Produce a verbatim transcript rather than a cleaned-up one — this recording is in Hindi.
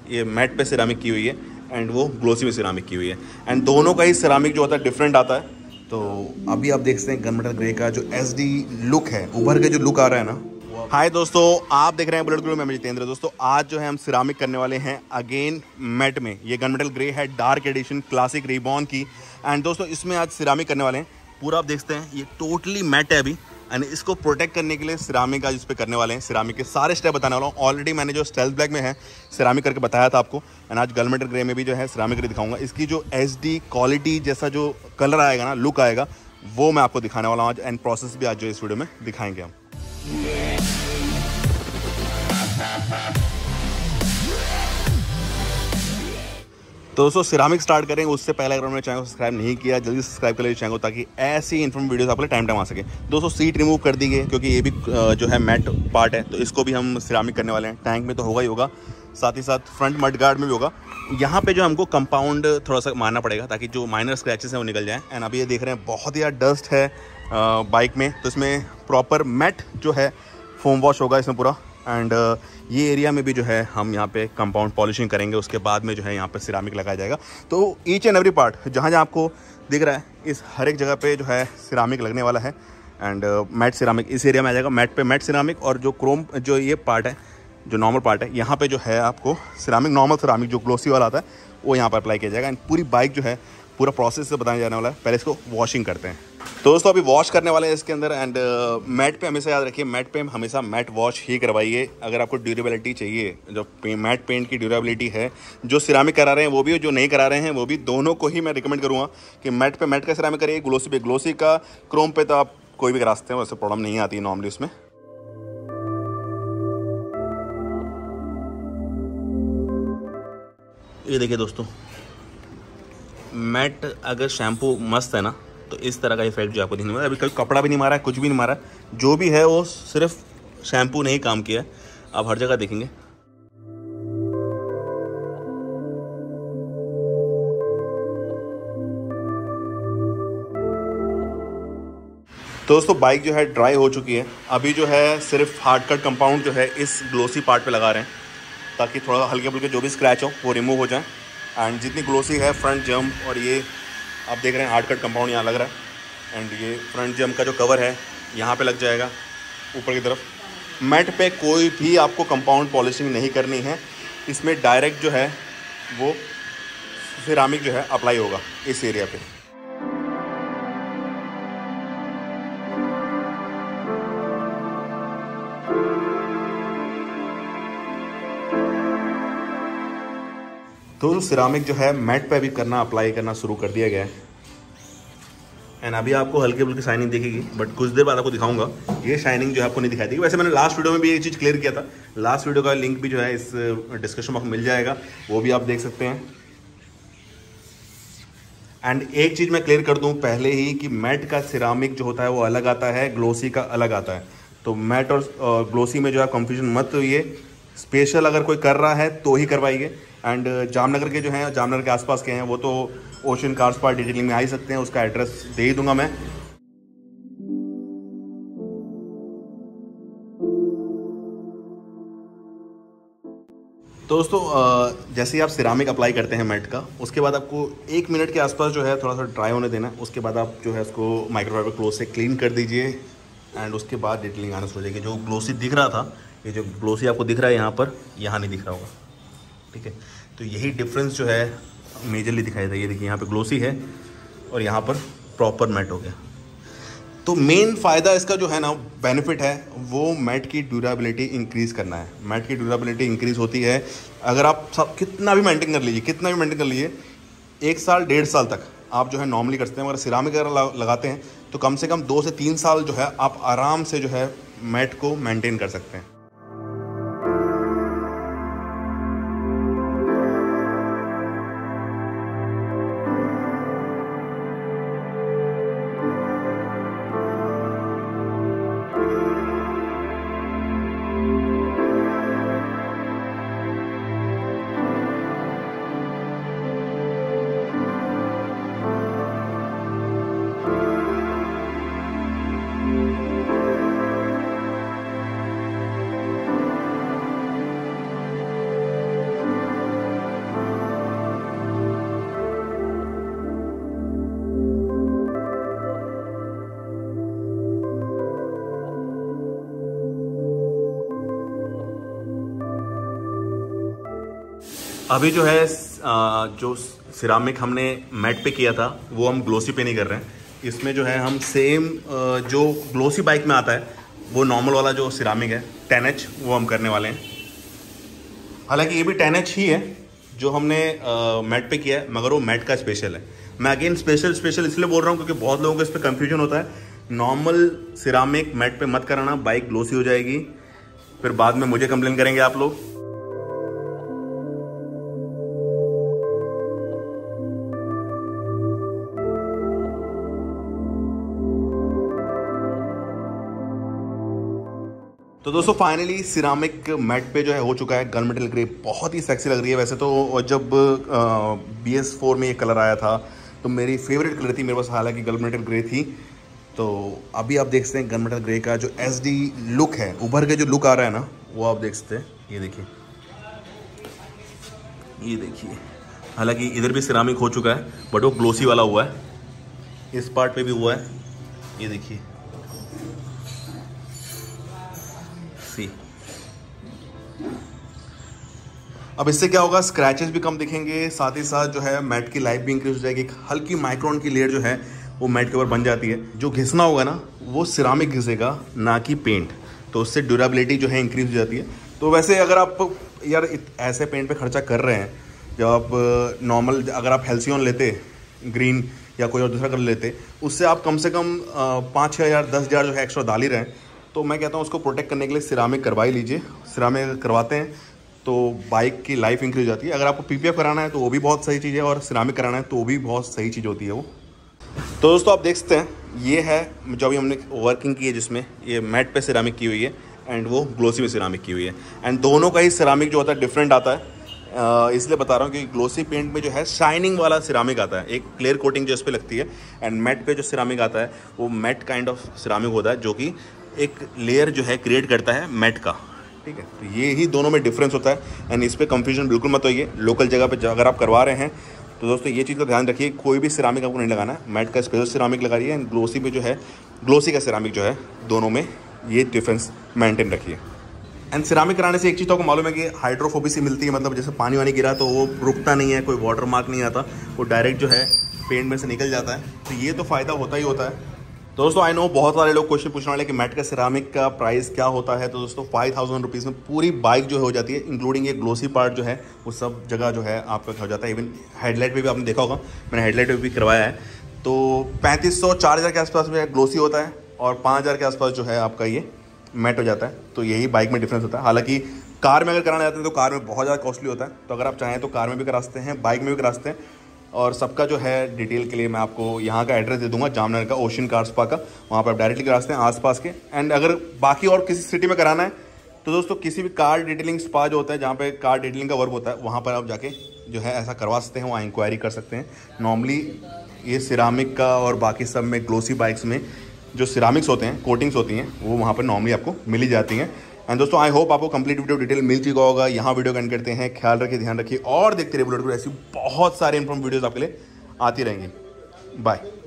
ये मैट पे सिरामिक की हुई है एंड वो ग्लोसी में सिरामिक की हुई है। एंड दोनों का ही सिरामिक जो होता है डिफरेंट आता है। तो अभी आप देख सकते हैं गन मेटल ग्रे का जो एस डी लुक है, उभर के जो लुक आ रहा है ना। हाय दोस्तों, आप देख रहे हैं बुलेट ग्रुप में, मैं जितेंद्र। दोस्तों आज जो है हम सिरामिक करने वाले हैं अगेन मैट में। ये गन मेटल ग्रे है, डार्क एडिशन क्लासिक रिबॉन की। एंड दोस्तों इसमें आज सिरामिक करने वाले हैं। पूरा आप देखते हैं ये टोटली मैट है अभी, एंड इसको प्रोटेक्ट करने के लिए सिरामिक आज इस पे करने वाले हैं। सिरामिक के सारे स्टेप बताने वाला हूँ। ऑलरेडी मैंने जो स्टेल्थ ब्लैक में है सिरामिक करके बताया था आपको, एंड आज गन मेटल ग्रे में भी जो है सिरामिक करके दिखाऊंगा। इसकी जो एच डी क्वालिटी जैसा जो कलर आएगा ना, लुक आएगा, वो मैं आपको दिखाने वाला हूँ आज। एंड प्रोसेस भी आज जो इस वीडियो में दिखाएंगे हम। तो दोस्तों सिरामिक स्टार्ट करेंगे उससे पहले अगर उन्होंने चैनल को सब्सक्राइब नहीं किया, जल्दी सब्सक्राइब कर लीजिए चैनल को, ताकि ऐसी इन्फॉर्मेटिव वीडियोस आपके टाइम टाइम आ सके। दोस्तों सीट रिमूव कर दी गई क्योंकि ये भी जो है मैट पार्ट है, तो इसको भी हम सिरामिक करने वाले हैं। टैंक में तो होगा ही होगा, साथ ही साथ फ्रंट मड गार्ड में भी होगा। यहाँ पे जो हमको कंपाउंड थोड़ा सा मारना पड़ेगा ताकि जो माइनर स्क्रैचेस हैं वो निकल जाएँ। एंड अभी ये देख रहे हैं बहुत ही यार डस्ट है बाइक में, तो इसमें प्रॉपर मैट जो है फोम वॉश होगा इसमें पूरा। एंड uh, ये एरिया में भी जो है हम यहाँ पे कंपाउंड पॉलिशिंग करेंगे। उसके बाद में जो है यहाँ पे सिरामिक लगाया जाएगा। तो ईच एंड एवरी पार्ट जहाँ जहाँ आपको दिख रहा है, इस हर एक जगह पे जो है सिरामिक लगने वाला है। एंड मैट सिरामिक इस एरिया में आ जाएगा। मैट पे मैट सिरामिक, और जो क्रोम जो ये पार्ट है, जो नॉर्मल पार्ट है, यहाँ पे जो है आपको सिरामिक, नॉर्मल सिरामिक जो ग्लोसी वाला आता है, वो यहाँ पर अप्लाई किया जाएगा। एंड पूरी बाइक जो है पूरा प्रोसेस से बताने जाने वाला है। पहले इसको वॉशिंग करते हैं। तो दोस्तों अभी वॉश करने वाले हैं इसके अंदर। एंड मैट पे हमेशा याद रखिए, मैट पे हमेशा मैट वॉश ही करवाइए अगर आपको ड्यूरेबिलिटी चाहिए। जो मैट पेंट की ड्यूरेबिलिटी है, जो सिरामिक करा रहे हैं वो भी, जो नहीं करा रहे हैं वो भी, दोनों को ही मैं रिकमेंड करूँगा कि मैट पे मैट का सिरामिक करिए, ग्लोसी पे ग्लोसी का। क्रोम पे तो आप कोई भी करा सकते हैं, वैसे प्रॉब्लम नहीं आती नॉर्मली उसमें। ये देखिए दोस्तों, मैट अगर शैम्पू मस्त है ना, तो इस तरह का इफेक्ट जो आपको देखने में, अभी कोई कपड़ा भी नहीं मारा है, कुछ भी नहीं मारा है, जो भी है वो सिर्फ शैम्पू ने ही काम किया है। आप हर जगह देखेंगे। तो दोस्तों बाइक जो है ड्राई हो चुकी है। अभी जो है सिर्फ हार्ड कट कंपाउंड जो है इस ग्लोसी पार्ट पे लगा रहे हैं, ताकि थोड़ा हल्के फुल्के जो भी स्क्रैच हो वो रिमूव हो जाए। एंड जितनी ग्लोसी है फ्रंट जम्प, और ये आप देख रहे हैं हार्ड कट कंपाउंड यहाँ लग रहा है। एंड ये फ्रंट जम्प का जो कवर है यहाँ पे लग जाएगा ऊपर की तरफ। मैट पे कोई भी आपको कंपाउंड पॉलिशिंग नहीं करनी है, इसमें डायरेक्ट जो है वो सिरामिक जो है अप्लाई होगा इस एरिया पे। तो सिरामिक जो है मैट पे भी करना, अप्लाई करना शुरू कर दिया गया है। एंड अभी आपको हल्की फुल्की शाइनिंग दिखेगी, बट कुछ देर बाद आपको दिखाऊंगा ये शाइनिंग जो है आपको नहीं दिखाई देगी। वैसे मैंने लास्ट वीडियो में भी ये चीज़ क्लियर किया था। लास्ट वीडियो का लिंक भी जो है इस डिस्क्रिप्शन बॉक्स में मिल जाएगा, वो भी आप देख सकते हैं। एंड एक चीज़ मैं क्लियर कर दूं पहले ही कि मैट का सिरामिक जो होता है वो अलग आता है, ग्लोसी का अलग आता है। तो मैट और ग्लोसी में जो है कंफ्यूजन मत होइए। स्पेशल अगर कोई कर रहा है तो ही करवाइए। एंड जामनगर के जो हैं, जामनगर के आसपास के हैं, वो तो ओशन कार्स पार्ट डिटेलिंग में आ ही सकते हैं, उसका एड्रेस दे ही दूंगा मैं। तो दोस्तों जैसे ही आप सिरामिक अप्लाई करते हैं मैट का, उसके बाद आपको एक मिनट के आसपास जो है थोड़ा सा ड्राई होने देना है। उसके बाद आप जो है उसको माइक्रोफाइबर क्लोथ से क्लीन कर दीजिए। एंड उसके बाद डिटेलिंग आना शुरू हो जाएगी। जो ग्लोसी दिख रहा था, ये जो ग्लोसी आपको दिख रहा है यहाँ पर, यहाँ नहीं दिख रहा होगा, ठीक है। तो यही डिफरेंस जो है मेजरली दिखाई दे। ये देखिए यहाँ पे ग्लोसी है और यहाँ पर प्रॉपर मैट हो गया। तो मेन फ़ायदा इसका जो है ना, बेनिफिट है, वो मैट की ड्यूरेबिलिटी इंक्रीज़ करना है। मैट की ड्यूरेबिलिटी इंक्रीज़ होती है अगर आप सब कितना भी मेंटेन कर लीजिए, कितना भी मेंटेन कर लीजिए, एक साल डेढ़ साल तक आप जो है नॉर्मली करते हैं। अगर सिरामिक अगर लगाते हैं तो कम से कम दो से तीन साल जो है आप आराम से जो है मैट को मेंटेन कर सकते हैं। अभी जो है जो सिरामिक हमने मैट पे किया था वो हम ग्लोसी पे नहीं कर रहे हैं। इसमें जो है हम सेम जो ग्लोसी बाइक में आता है वो नॉर्मल वाला जो सिरामिक है टेन एच वो हम करने वाले हैं। हालांकि ये भी टेन एच ही है जो हमने मैट पे किया है, मगर वो मैट का स्पेशल है। मैं अगेन स्पेशल स्पेशल इसलिए बोल रहा हूँ क्योंकि बहुत लोगों को इस पर कंफ्यूजन होता है। नॉर्मल सिरामिक मैट पे मत कराना, बाइक ग्लोसी हो जाएगी, फिर बाद में मुझे कंप्लेन करेंगे आप लोग। तो दोस्तों फाइनली सिरामिक मैट पे जो है हो चुका है गन मेटल ग्रे। बहुत ही सेक्सी लग रही है। वैसे तो जब बी एस फोर में ये कलर आया था तो मेरी फेवरेट कलर थी मेरे पास, हालांकि गन मेटल ग्रे थी। तो अभी आप देख सकते हैं गन मेटल ग्रे का जो एस डी लुक है, उभर के जो लुक आ रहा है ना, वो आप देख सकते हैं। ये देखिए, ये देखिए, हालांकि इधर भी सिरामिक हो चुका है बट वो ग्लोसी वाला हुआ है, इस पार्ट पे भी हुआ है। ये देखिए, सी अब इससे क्या होगा, स्क्रैचेस भी कम दिखेंगे, साथ ही साथ जो है मैट की लाइफ भी इंक्रीज हो जाएगी। हल्की माइक्रोन की लेयर जो है वो मैट के ऊपर बन जाती है। जो घिसना होगा ना वो सिरामिक घिसेगा, ना कि पेंट, तो उससे ड्यूरेबिलिटी जो है इंक्रीज हो जाती है। तो वैसे अगर आप यार ऐसे पेंट पे खर्चा कर रहे हैं, जब आप नॉर्मल अगर आप हेल्सियन लेते ग्रीन या कोई और दूसरा कलर लेते, उससे आप कम से कम पाँच छः हज़ार दस हज़ार जो है एक्स्ट्रा डाल ही रहे हैं। तो मैं कहता हूँ उसको प्रोटेक्ट करने के लिए सिरामिक करवा ही लीजिए। सिरामिक करवाते हैं तो बाइक की लाइफ इंक्रीज हो जाती है। अगर आपको पी पी एफ कराना है तो वो भी बहुत सही चीज़ है, और सिरामिक कराना है तो वो भी बहुत सही चीज़ होती है वो। तो दोस्तों आप देख सकते हैं, ये है जो अभी हमने वर्किंग की है, जिसमें ये मैट पे सिरामिक की हुई है एंड वो ग्लोसी में सिरामिक की हुई है। एंड दोनों का ही सिरामिक जो होता है डिफरेंट आता है, इसलिए बता रहा हूँ कि ग्लोसी पेंट में जो है शाइनिंग वाला सिरामिक आता है, एक क्लियर कोटिंग जो इस पर लगती है। एंड मैट पे जो सिरामिक आता है वो मैट काइंड ऑफ सिरामिक होता है, जो कि एक लेयर जो है क्रिएट करता है मैट का, ठीक है। तो ये ही दोनों में डिफरेंस होता है। एंड इस पर कंफ्यूजन बिल्कुल मत होइए। लोकल जगह पे अगर आप करवा रहे हैं तो दोस्तों ये चीज़ का ध्यान रखिए, कोई भी सिरामिक आपको नहीं लगाना है, मैट का स्पेशल सिरामिक लगाइए। एंड ग्लोसी पे जो है ग्लोसी का सिरामिक जो है, दोनों में ये डिफरेंस मेंटेन रखिए। एंड सिरामिक कराने से एक चीज़ तो आपको मालूम है कि हाइड्रोफोबिसी मिलती है, मतलब जैसे पानी वानी गिरा तो वो रुकता नहीं है, कोई वाटर मार्क नहीं आता, वो डायरेक्ट जो है पेंट में से निकल जाता है। तो ये तो फ़ायदा होता ही होता है। तो दोस्तों आई नो बहुत सारे लोग क्वेश्चन पूछने वाले कि मैट का सिरामिक का प्राइस क्या होता है। तो दोस्तों फाइव थाउजेंड रुपीज़ में पूरी बाइक जो है हो जाती है, इंक्लूडिंग ये ग्लोसी पार्ट जो है वो सब जगह जो है आपका हो जाता है। इवन हेडलाइट पे भी आपने देखा होगा, मैंने हेडलाइट पे भी करवाया है। तो पैंतीस सौ चार हज़ार के आसपास में ग्लोसी होता है और पाँच हज़ार के आसपास जो है आपका ये मैट हो जाता है। तो यही बाइक में डिफरेंस होता है। हालांकि कार में अगर कराना चाहते हैं तो कार में बहुत ज़्यादा कॉस्टली होता है। तो अगर आप चाहें तो कार में भी करा सकते हैं, बाइक में भी करा सकते हैं। और सबका जो है डिटेल के लिए मैं आपको यहाँ का एड्रेस दे दूंगा, जामनगर का ओशन कार स्पा का, वहाँ पर आप डायरेक्टली करा सकते हैं आसपास के। एंड अगर बाकी और किसी सिटी में कराना है तो दोस्तों किसी भी कार डिटेलिंग स्पा जो होता है, जहाँ पे कार डिटेलिंग का वर्क होता है, वहाँ पर आप जाके जो है ऐसा करवा सकते हैं, वहाँ इंक्वायरी कर सकते हैं। नॉर्मली ये सिरामिक का और बाकी सब में ग्लोसी बाइक्स में जो सिरामिक्स होते हैं, कोटिंग्स होती हैं, वो वहाँ पर नॉर्मली आपको मिल ही जाती हैं। एंड दोस्तों आई होप आपको कंप्लीट वीडियो डिटेल मिल चुका होगा। यहाँ वीडियो का एंड करते हैं। ख्याल रखिए, ध्यान रखिए और देखते रहिए बुलेट को। ऐसी बहुत सारे इन्फॉर्म वीडियोज़ आपके लिए आती रहेंगी। बाय।